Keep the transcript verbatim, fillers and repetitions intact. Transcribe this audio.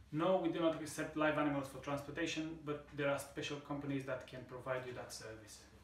No, we do not accept live animals for transportation, but there are special companies that can provide you that service.